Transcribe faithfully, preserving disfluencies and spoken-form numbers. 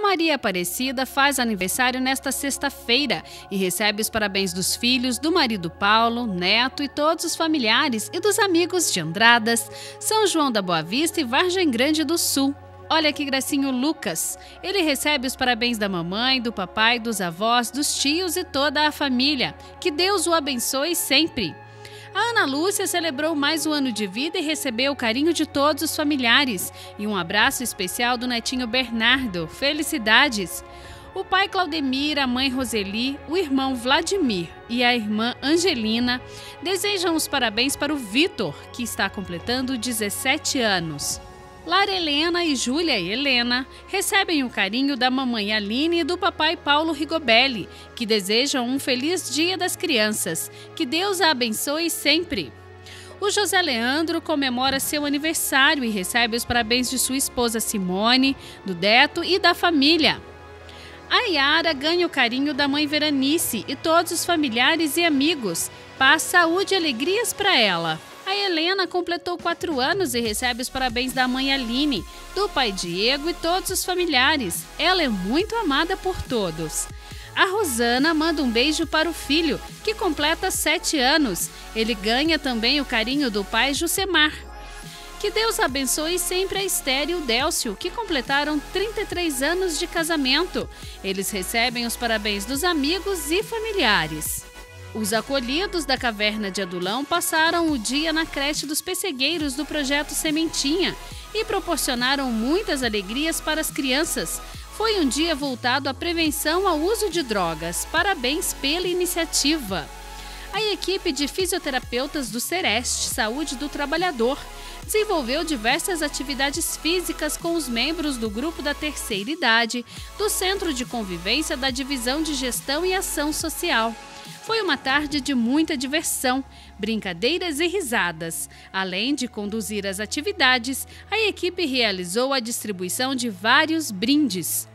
Maria Aparecida faz aniversário nesta sexta-feira e recebe os parabéns dos filhos, do marido Paulo, neto e todos os familiares e dos amigos de Andradas, São João da Boa Vista e Vargem Grande do Sul. Olha que gracinho Lucas. Ele recebe os parabéns da mamãe, do papai, dos avós, dos tios e toda a família. Que Deus o abençoe sempre. A Ana Lúcia celebrou mais um ano de vida e recebeu o carinho de todos os familiares. E um abraço especial do netinho Bernardo. Felicidades! O pai Claudemir, a mãe Roseli, o irmão Vladimir e a irmã Angelina desejam os parabéns para o Vitor, que está completando dezessete anos. Lara Helena e Júlia Helena recebem o carinho da mamãe Aline e do papai Paulo Rigobelli, que desejam um feliz Dia das Crianças. Que Deus a abençoe sempre. O José Leandro comemora seu aniversário e recebe os parabéns de sua esposa Simone, do Deto e da família. A Yara ganha o carinho da mãe Veranice e todos os familiares e amigos. Paz, saúde e alegrias para ela. A Helena completou quatro anos e recebe os parabéns da mãe Aline, do pai Diego e todos os familiares. Ela é muito amada por todos. A Rosana manda um beijo para o filho, que completa sete anos. Ele ganha também o carinho do pai Jusemar. Que Deus abençoe sempre a Esther e o Délcio, que completaram trinta e três anos de casamento. Eles recebem os parabéns dos amigos e familiares. Os acolhidos da Caverna de Adulão passaram o dia na creche dos pessegueiros do projeto Sementinha e proporcionaram muitas alegrias para as crianças. Foi um dia voltado à prevenção ao uso de drogas. Parabéns pela iniciativa. A equipe de fisioterapeutas do Sereste Saúde do Trabalhador desenvolveu diversas atividades físicas com os membros do grupo da terceira idade do Centro de Convivência da Divisão de Gestão e Ação Social. Foi uma tarde de muita diversão, brincadeiras e risadas. Além de conduzir as atividades, a equipe realizou a distribuição de vários brindes.